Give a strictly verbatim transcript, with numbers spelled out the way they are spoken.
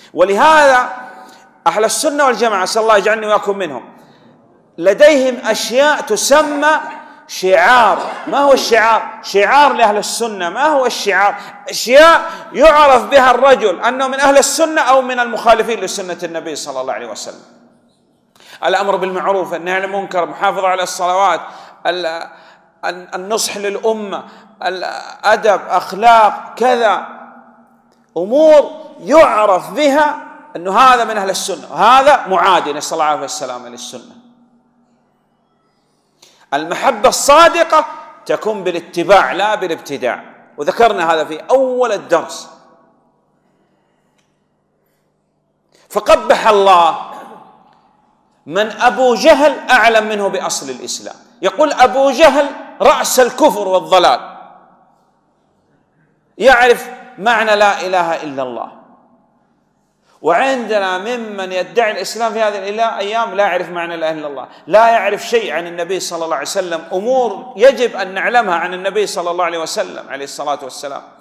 ولهذا أهل السنة والجماعة، أسأل الله يجعلني وإياكم منهم، لديهم أشياء تسمى شعار. ما هو الشعار؟ شعار لأهل السنة. ما هو الشعار؟ أشياء يعرف بها الرجل أنه من أهل السنة أو من المخالفين لسنة النبي صلى الله عليه وسلم. الأمر بالمعروف، النهي عن المنكر، المحافظة على الصلوات، النصح للأمة، الأدب، أخلاق، كذا، أمور يعرف بها أنه هذا من أهل السنة وهذا معادي، نسأل الله العافية والسلامة للسنة. المحبة الصادقة تكون بالاتباع لا بالابتداع، وذكرنا هذا في أول الدرس. فقبح الله من أبو جهل أعلم منه بأصل الإسلام. يقول أبو جهل رأس الكفر والضلال، يعرف معنى لا إله إلا الله، وعندنا ممن يدعي الإسلام في هذه الأيام لا يعرف معنى لا إله إلا الله، لا يعرف شيء عن النبي صلى الله عليه وسلم، أمور يجب أن نعلمها عن النبي صلى الله عليه وسلم عليه الصلاة والسلام.